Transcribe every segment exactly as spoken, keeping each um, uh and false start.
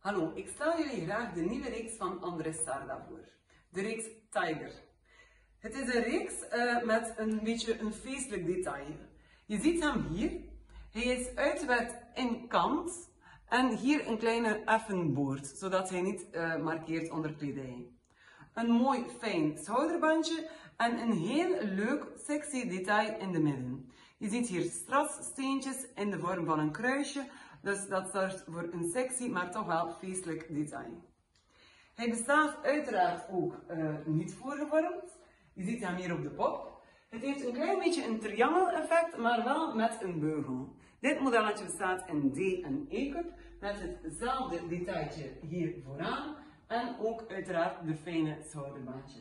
Hallo, ik stel jullie graag de nieuwe reeks van Andres Sarda voor. De reeks Tiger. Het is een reeks uh, met een beetje een feestelijk detail. Je ziet hem hier. Hij is uitgewet in kant en hier een kleine effenboord, zodat hij niet uh, markeert onder kledij. Een mooi fijn schouderbandje en een heel leuk sexy detail in de midden. Je ziet hier strasssteentjes in de vorm van een kruisje, dus dat zorgt voor een sexy, maar toch wel feestelijk detail. Hij bestaat uiteraard ook uh, niet voorgevormd. Je ziet hem hier op de pop. Het heeft een klein beetje een triangel effect, maar wel met een beugel. Dit modelletje bestaat in D en E cup, met hetzelfde detailtje hier vooraan en ook uiteraard de fijne schouderbandjes.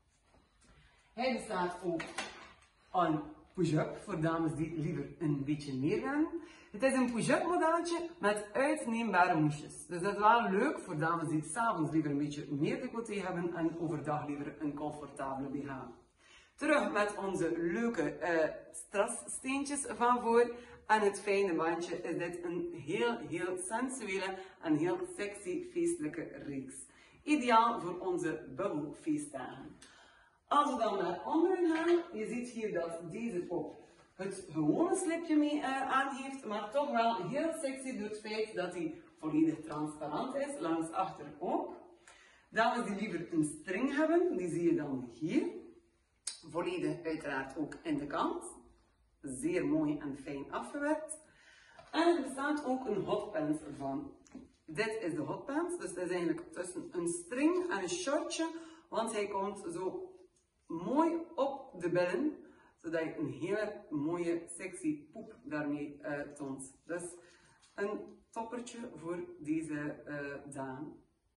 Hij bestaat ook aan push-up, voor dames die liever een beetje meer gaan. Het is een push-up modelletje met uitneembare moesjes. Dus dat is wel leuk voor dames die 's avonds liever een beetje meer decolleté hebben en overdag liever een comfortabele B H. Terug met onze leuke uh, strassteentjes van voor. En het fijne bandje is dit een heel, heel sensuele en heel sexy feestelijke reeks. Ideaal voor onze bubbelfeestdagen. Als we dan naar onderen gaan, je ziet hier dat deze pop het gewone slipje mee uh, aan heeft, maar toch wel heel sexy door het feit dat hij volledig transparant is, langs achter ook. Dames die liever een string hebben, die zie je dan hier. Volledig uiteraard ook in de kant. Zeer mooi en fijn afgewerkt. En er bestaat ook een hotpants van. Dit is de hotpants, dus dat is eigenlijk tussen een string en een shortje, want hij komt zo mooi op de billen, zodat je een hele mooie sexy poep daarmee uh, toont. Dus een toppertje voor deze uh, dame.